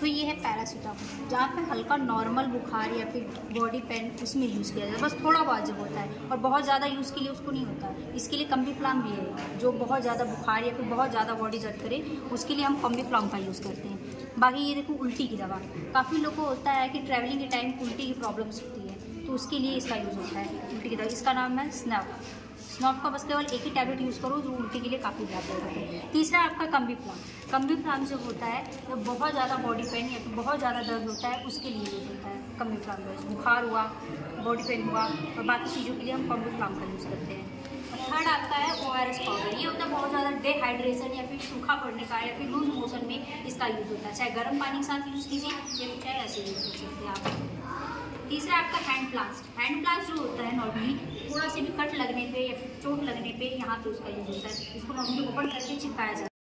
तो ये है पैरासीटामोल, जहाँ पे हल्का नॉर्मल बुखार या फिर बॉडी पेन उसमें यूज़ किया जाता है, बस थोड़ा बहुत जब होता है, और बहुत ज़्यादा यूज़ के लिए उसको नहीं होता है। इसके लिए कॉम्बीफ्लाम भी है, जो बहुत ज़्यादा बुखार या फिर बहुत ज़्यादा बॉडी दर्द करे उसके लिए हम कॉम्बीफ्लाम का यूज़ करते हैं। बाकी ये देखो उल्टी की दवा, काफ़ी लोगों को होता है कि ट्रैवलिंग के टाइम उल्टी की प्रॉब्लम्स होती है, तो उसके लिए इसका यूज़ होता है उल्टी की दवा। इसका नाम है स्नफ का बस केवल एक ही टैबलेट यूज़ करो जो उल्टी के लिए काफ़ी बेहतर है। तीसरा आपका कॉम्बीफ्लाम जो होता है जब बहुत ज़्यादा बॉडी पेन या फिर बहुत ज़्यादा दर्द होता है उसके लिए यूज़ होता है कॉम्बीफ्लाम। बुखार हुआ, बॉडी पेन हुआ और बाकी चीज़ों के लिए हम कॉम्बीफ्लाम का यूज़ करते हैं। और थर्ड आपका है ORS पाउडर। ये होता है बहुत ज़्यादा डिहाइड्रेशन या फिर सूखा पड़ने का या फिर लूज मोशन में इसका यूज़ होता है, चाहे गर्म पानी के साथ यूज़ कीजिए या फिर चाहे ऐसे यूज़ कर सकते हैं आप। तीसरा आपका हैंड प्लास्ट जो होता है नॉर्मली थोड़ा से भी कट लगने पे या फिर चोट लगने पे यहाँ पे उसका यूज़ होता है। इसको नॉर्मली ओपन करके चिपकाया जाता है।